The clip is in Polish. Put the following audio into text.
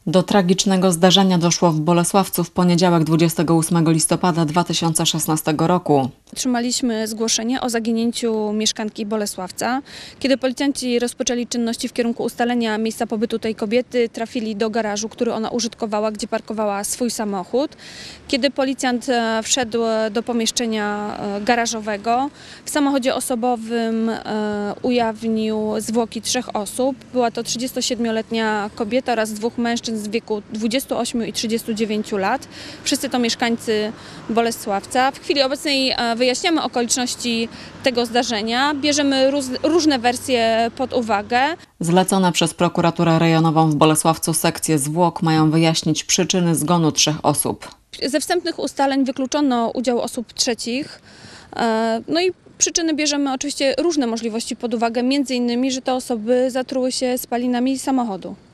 Do tragicznego zdarzenia doszło w Bolesławcu w poniedziałek 28 listopada 2016 roku. Otrzymaliśmy zgłoszenie o zaginięciu mieszkanki Bolesławca. Kiedy policjanci rozpoczęli czynności w kierunku ustalenia miejsca pobytu tej kobiety, trafili do garażu, który ona użytkowała, gdzie parkowała swój samochód. Kiedy policjant wszedł do pomieszczenia garażowego, w samochodzie osobowym ujawnił zwłoki 3 osób. Była to 37-letnia kobieta oraz 2 mężczyzn w wieku 28 i 39 lat. Wszyscy to mieszkańcy Bolesławca. W chwili obecnej wyjaśniamy okoliczności tego zdarzenia, bierzemy różne wersje pod uwagę. Zlecone przez prokuraturę rejonową w Bolesławcu sekcje zwłok mają wyjaśnić przyczyny zgonu 3 osób. Ze wstępnych ustaleń wykluczono udział osób trzecich. No i przyczyny bierzemy oczywiście różne możliwości pod uwagę, między innymi, że te osoby zatruły się spalinami samochodu.